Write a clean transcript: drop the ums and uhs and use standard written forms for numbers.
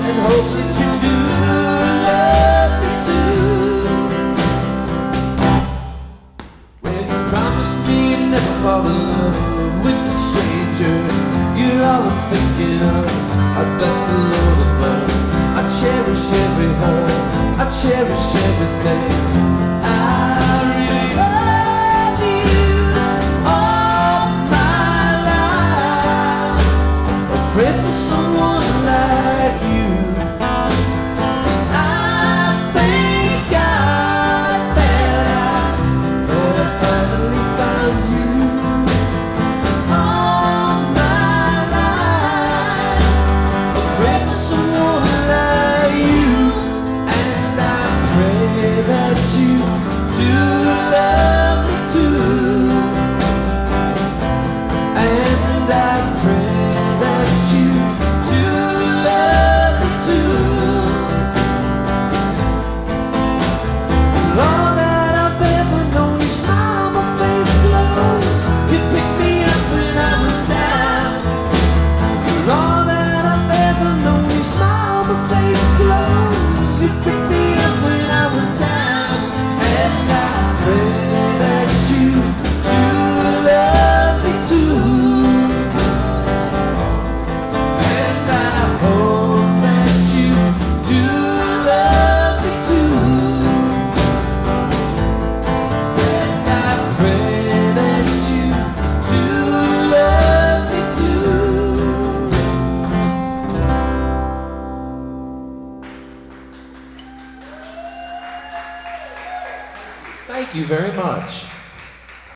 and hope that you do love me too. Well, you promised me you'd never fall in love with a stranger. You're all I'm thinking of. I bless the Lord above. I cherish every hug, I cherish everything. I really love you all my life. I pray for someone like you. I thank God that I finally found you. All my life I pray for someone like you, and I pray that you do love me too. And I pray that you do love me too. All that I've ever known, you smile, my face glows. You picked me up when I was down. You're all that I've ever known, you smile, my face glows. You picked me up when I was down. And I pray that you do love me too. And I hope that you do love me too. And I pray that you do love me too. Thank you very much.